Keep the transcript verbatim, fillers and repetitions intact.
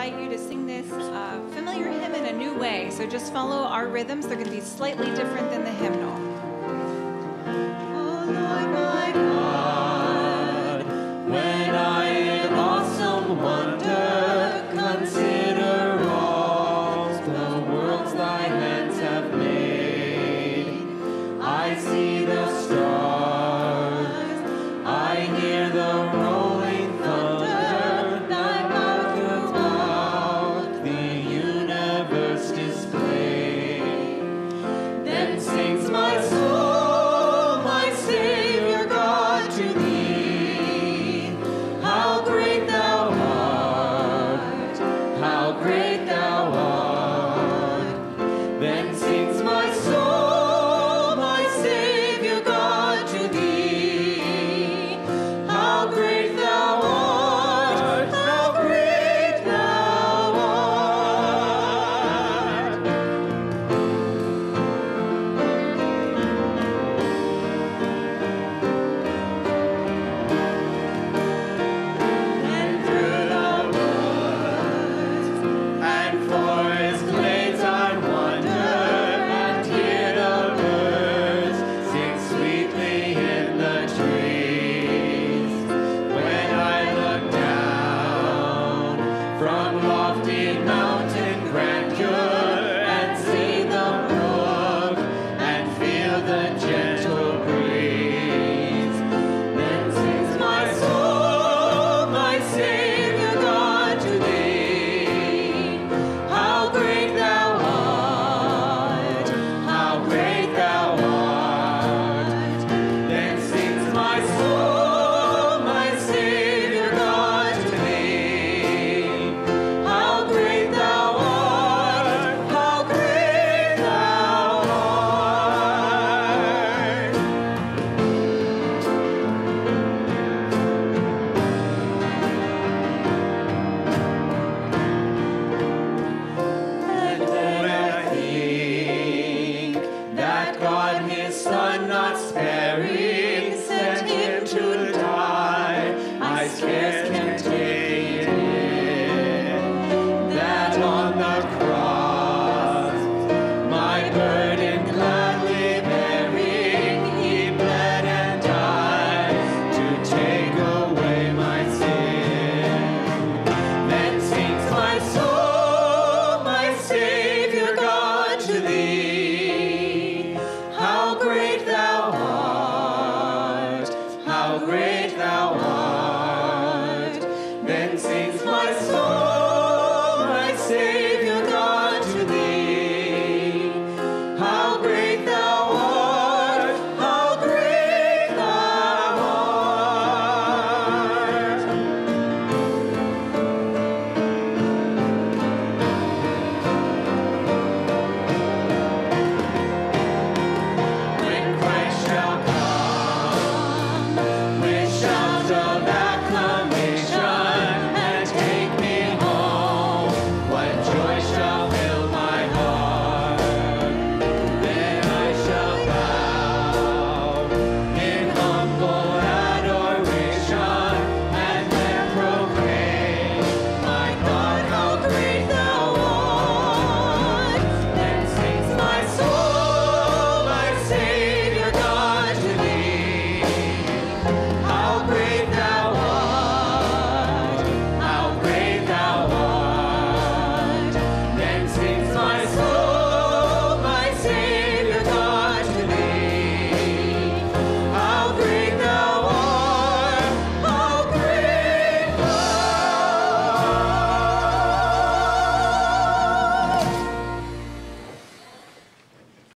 invite you to sing this uh, familiar hymn in a new way. So just follow our rhythms. They're going to be slightly different than the hymnal. Oh Lord, my God, when I in awesome wonder consider all the worlds thy hands have made, I see the stars, I hear the rolling thunder, thy power throughout the universe displayed. Then sings my soul, my Savior God, to thee. How great thou art, how great thou art. Then sings my soul, my Savior God, to thee. How great thou art, how great thou art. And through the woods and forest glades I wander, and hear the birds sing sweetly in the trees. When I look down from lofty mountain grandeur and see the brook and feel the gentle breeze, then sings my soul, my Savior God, to thee. How great thou art, how great thou art. Then sings my soul, my Savior God, to thee. How great thou art, how great thou art. And when I think that God his Son not sparing sent him to die, I scarce can take it, that on the cross my burden gladly bearing, he bled and died to take away my sin. Then sings my soul, my Savior God, to thee. How great thou art, how great thou art.